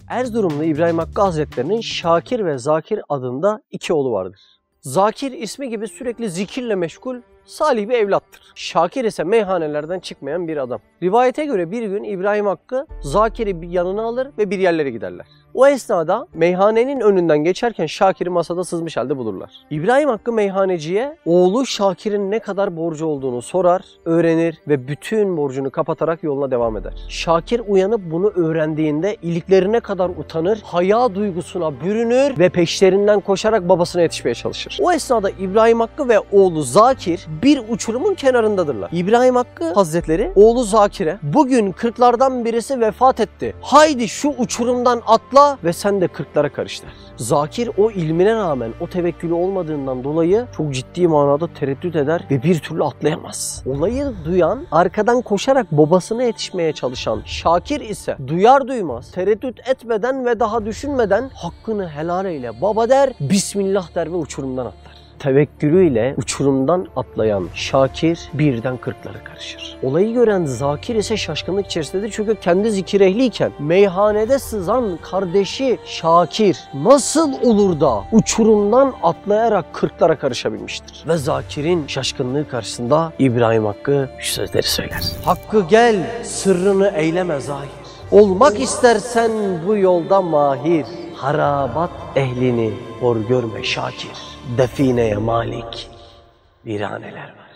Erzurumlu İbrahim Hakkı Hazretleri'nin Şakir ve Zakir adında 2 oğlu vardır. Zakir ismi gibi sürekli zikirle meşgul, salih bir evlattır. Şakir ise meyhanelerden çıkmayan bir adam. Rivayete göre bir gün İbrahim Hakkı Zakir'i bir yanına alır ve bir yerlere giderler. O esnada meyhanenin önünden geçerken Şakir'i masada sızmış halde bulurlar. İbrahim Hakkı meyhaneciye oğlu Şakir'in ne kadar borcu olduğunu sorar, öğrenir ve bütün borcunu kapatarak yoluna devam eder. Şakir uyanıp bunu öğrendiğinde iliklerine kadar utanır, haya duygusuna bürünür ve peşlerinden koşarak babasına yetişmeye çalışır. O esnada İbrahim Hakkı ve oğlu Zakir bir uçurumun kenarındadırlar. İbrahim Hakkı Hazretleri oğlu Zakir'e "Bugün 40'lardan birisi vefat etti. Haydi şu uçurumdan atla ve sen de 40'lara karış" der. Zakir o ilmine rağmen o tevekkülü olmadığından dolayı çok ciddi manada tereddüt eder ve bir türlü atlayamaz. Olayı duyan, arkadan koşarak babasına yetişmeye çalışan Şakir ise duyar duymaz, tereddüt etmeden ve daha düşünmeden "Hakkını helal eyle baba" der, Bismillah der ve uçurumdan atlar. Tevekkülüyle uçurumdan atlayan Şakir birden 40'lara karışır. Olayı gören Zakir ise şaşkınlık içerisindedir çünkü kendi zikir ehliyken meyhanede sızan kardeşi Şakir nasıl olur da uçurumdan atlayarak 40'lara karışabilmiştir? Ve Zakir'in şaşkınlığı karşısında İbrahim Hakkı şu sözleri söyler. "Hakkı gel, sırrını eyleme zahir. Olmak istersen bu yolda mahir. Harabat ehlini hor görme Şakir. Defineye malik viraneler var."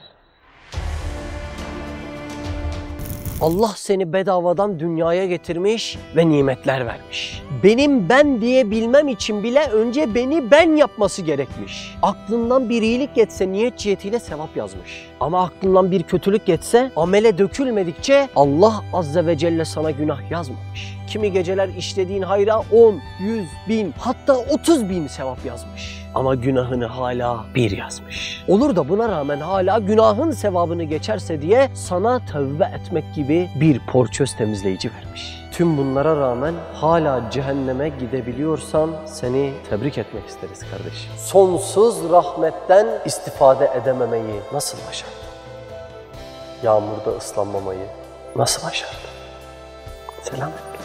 Allah seni bedavadan dünyaya getirmiş ve nimetler vermiş. Benim ben diyebilmem için bile önce beni ben yapması gerekmiş. Aklından bir iyilik geçse niyet cihetiyle sevap yazmış. Ama aklından bir kötülük geçse amele dökülmedikçe Allah Azze ve Celle sana günah yazmamış. Kimi geceler işlediğin hayra 10, 100, 1000 hatta 30.000 sevap yazmış. Ama günahını hala 1 yazmış. Olur da buna rağmen hala günahın sevabını geçerse diye sana tövbe etmek gibi bir porçöz temizleyici vermiş. Tüm bunlara rağmen hala cehenneme gidebiliyorsan seni tebrik etmek isteriz kardeşim. Sonsuz rahmetten istifade edememeyi nasıl başardın? Yağmurda ıslanmamayı nasıl başardın? Selametle.